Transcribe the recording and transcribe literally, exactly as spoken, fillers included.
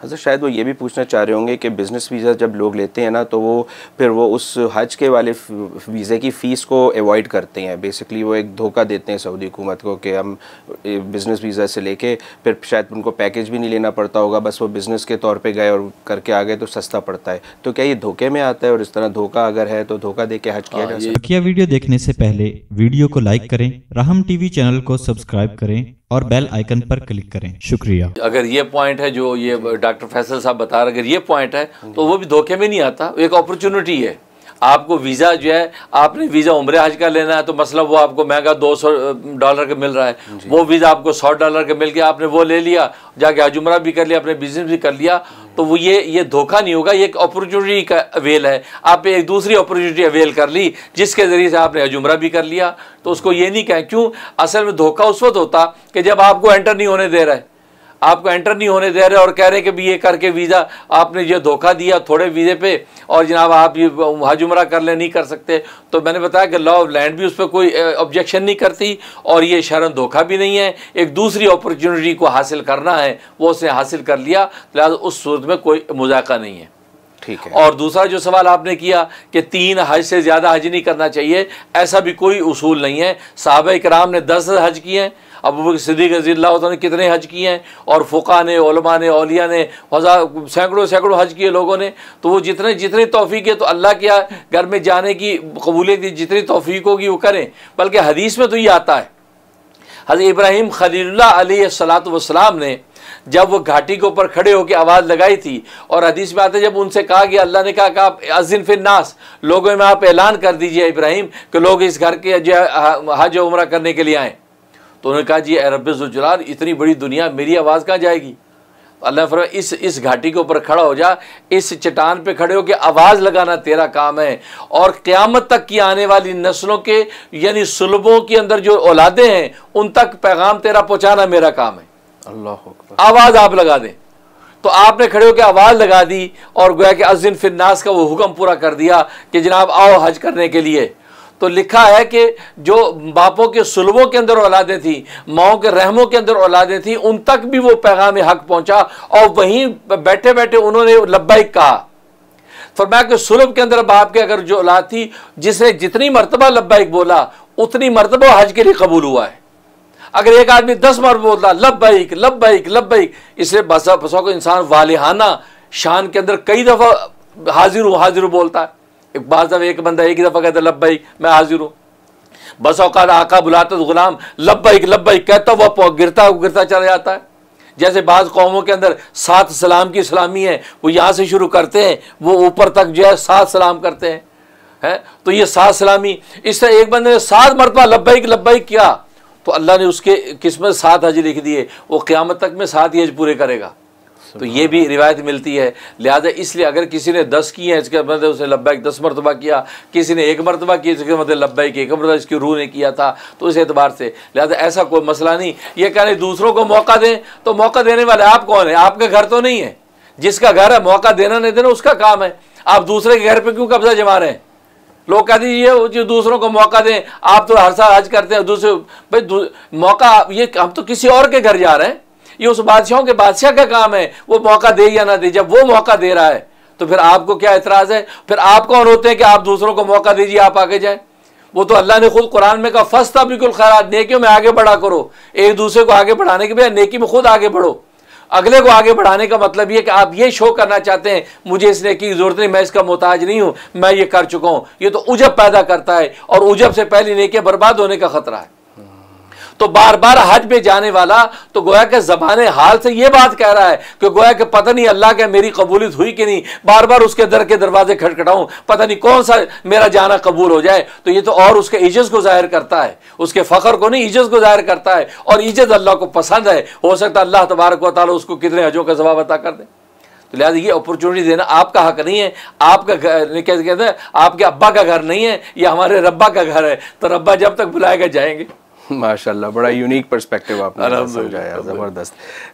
हज़रत शायद वो ये भी पूछना चाह रहे होंगे कि बिज़नेस वीज़ा जब लोग लेते हैं ना तो वो फिर वो उस हज के वाले वीज़े की फ़ीस को अवॉइड करते हैं। बेसिकली वो एक धोखा देते हैं सऊदी हुकूमत को कि हम बिज़नेस वीज़ा से लेके फिर शायद उनको पैकेज भी नहीं लेना पड़ता होगा, बस वो बिज़नेस के तौर पे गए और करके आ गए तो सस्ता पड़ता है। तो क्या ये धोखे में आता है? और इस तरह धोखा अगर है तो धोखा दे के हज किया जा सकता है? वीडियो देखने से पहले वीडियो को लाइक करें, राहम टीवी चैनल को सब्सक्राइब करें और बेल आइकन पर क्लिक करें। शुक्रिया। अगर ये पॉइंट है जो ये डॉक्टर फैसल साहब बता रहे, अगर ये पॉइंट है तो वो भी धोखे में नहीं आता, एक अपॉर्चुनिटी है। आपको वीज़ा जो है, आपने वीज़ा उम्रे हज का लेना है तो मसला वो आपको महंगा दो सौ डॉलर का मिल रहा है, वो वीज़ा आपको सौ डॉलर का मिल गया, आपने वो ले लिया, जाके हज उम्रा भी कर लिया, अपने बिजनेस भी कर लिया, तो वो ये ये धोखा नहीं होगा, ये एक अपॉर्चुनिटी का अवेल है। आपने एक दूसरी अपॉर्चुनिटी अवेल कर ली जिसके ज़रिए से आपने हज उम्रा भी कर लिया, तो उसको ये नहीं कहें। क्यों? असल में धोखा उस वक्त होता कि जब आपको एंटर नहीं होने दे रहा है, आपको एंटर नहीं होने दे रहे और कह रहे हैं कि भी ये करके वीज़ा आपने ये धोखा दिया थोड़े वीज़े पे और जनाब आप ये हज उम्रा कर ले, नहीं कर सकते। तो मैंने बताया कि लॉ ऑफ लैंड भी उस पर कोई ऑब्जेक्शन नहीं करती और ये शरन धोखा भी नहीं है। एक दूसरी अपॉर्चुनिटी को हासिल करना है, वो उसने हासिल कर लिया, लिहाजा उस सूरत में कोई मुज़ाका नहीं है। ठीक है। और दूसरा जो सवाल आपने किया कि तीन हज से ज़्यादा हज नहीं करना चाहिए, ऐसा भी कोई उसूल नहीं है। सहाबा इकराम ने दस हज किए हैं, अबू बकर सिद्दीक़ रज़ियल्लाहु अन्हु ने कितने हज किए हैं, और फ़ुक़हा ने, उलमा ने, औलिया ने हज़ार सैकड़ों सैकड़ों हज किए लोगों ने। तो वो जितने जितनी तौफ़ीक़ है तो अल्लाह के घर में जाने की कबूलियत की जितनी तौफ़ीक़ होगी वो करें। बल्कि हदीस में तो ये आता है, हज़रत इब्राहीम खलीलुल्लाह अलैहिस्सलातु वस्सलाम ने जब वो घाटी के ऊपर खड़े होकर आवाज़ लगाई थी, और हदीस में आते जब उनसे कहा गया, अल्लाह ने कहा कि आप अज़िन फिन नास, लोगों में आप ऐलान कर दीजिए इब्राहिम कि लोग इस घर के जो हज उम्रा करने के लिए आएँ। तो उन्होंने कहा जी रब्बे ज़ुल जलाल, इतनी बड़ी दुनिया, मेरी आवाज़ कहाँ जाएगी? अल्लाह फरमाया इस इस घाटी के ऊपर खड़ा हो जा, इस चट्टान पे खड़े हो के आवाज़ लगाना तेरा काम है, और क़यामत तक की आने वाली नस्लों के यानी सुलबों के अंदर जो औलादे हैं उन तक पैगाम तेरा पहुँचाना मेरा काम है। अल्लाह अकबर। आवाज़ आप लगा दें। तो आपने खड़े होकर आवाज़ लगा दी और गोया कि अज़िन फिन नास का वो हुक्म पूरा कर दिया कि जनाब आओ हज करने के लिए। तो लिखा है कि जो बापों के सुलबों के अंदर औलादें थी, माओं के रहमों के अंदर औलादें थी, उन तक भी वो पैगाम हक पहुंचा, और वहीं बैठे बैठे उन्होंने लब्बैक कहा। फरमाया कि सुलब के अंदर बाप के अगर जो औलाद थी, जिसने जितनी मरतबा लब्बैक बोला उतनी मरतबा हज के लिए कबूल हुआ है। अगर एक आदमी दस बार बोलता लब्बैक लब्बैक लब्बैक, इसलिए बसा बसा को इंसान वालिहाना शान के अंदर कई दफ़ा हाजिर हूँ हाजिर हूँ बोलता है। एक बार दफ़ा एक बंदा एक ही दफ़ा कहता लब्बैक मैं हाजिर हूँ, बस औकात आका बुलाता तो गुलाम लब्बैक लब्बैक कहता हुआ गिरता गिरता चला जाता है। जैसे बाज़ कौमों के अंदर सात सलाम की सलामी है, वो यहाँ से शुरू करते हैं, वो ऊपर तक जो है सात सलाम करते हैं, है तो ये सात सलामी। इस तरह एक बंदे ने सात मरतबा लब्बैक लब्बैक किया तो अल्लाह ने उसके किस्मत सात हज लिख दिए, वो क़यामत तक में सात ही हज पूरे करेगा। तो ये भी रिवायत मिलती है। लिहाजा इसलिए अगर किसी ने दस किए हैं इसके मतलब उसने लब्बैक दस मरतबा किया, किसी ने एक मरतबा किया इसके मतलब लब्बैक एक मरतबा इसकी रूह ने किया था, तो इस एतबार से लिहाजा ऐसा कोई मसला नहीं। ये कहने दूसरों को मौका दें, तो मौका देने वाले आप कौन है? आपका घर तो नहीं है। जिसका घर है मौका देना नहीं देना उसका काम है। आप दूसरे के घर पर क्यों कब्जा जमा रहे हैं? लोग कहते हैं ये जो दूसरों को मौका दें, आप तो हर साल हज करते हैं, दूसरे भाई मौका ये हम तो किसी और के घर जा रहे हैं, ये उस बादशाहों के बादशाह का काम है वो मौका दे या ना दे। जब वो मौका दे रहा है तो फिर आपको क्या एतराज़ है? फिर आप कौन होते हैं कि आप दूसरों को मौका दीजिए आप आगे जाएं? वो तो अल्लाह ने खुद कुरान में कहा फस्तबिकुल खैरात, नेकियों में आगे बढ़ा करो। एक दूसरे को आगे बढ़ाने के बजाय नेकी में खुद आगे बढ़ो। अगले को आगे बढ़ाने का मतलब ये कि आप ये शो करना चाहते हैं मुझे इस नेकी की जरूरत नहीं, मैं इसका मोहताज नहीं हूं, मैं ये कर चुका हूं। ये तो उजब पैदा करता है, और उजब से पहली नेकी बर्बाद होने का खतरा है। तो बार बार हज पे जाने वाला तो गोया के ज़बाने हाल से ये बात कह रहा है कि गोया के पता नहीं अल्लाह के मेरी कबूलियत हुई कि नहीं, बार बार उसके दर के दरवाजे खटखटाऊं, पता नहीं कौन सा मेरा जाना कबूल हो जाए। तो ये तो और उसके इज्जत को जाहिर करता है, उसके फ़ख्र को नहीं इज्जत को जाहिर करता है, और इज्जत अल्लाह को पसंद है। हो सकता है अल्लाह तबारक व तआला उसको कितने हजों का जवाब अता कर दे। तो लिहाजा ये अपॉर्चुनिटी देना आपका हक नहीं है। आपका घर कैसे कहते हैं, आपके अब्बा का घर नहीं है, ये हमारे रब्बा का घर है। तो रब्बा जब तक बुलाएगा जाएंगे। माशाल्लाह, बड़ा यूनिक पर्सपेक्टिव आपने समझाया, ज़बरदस्त।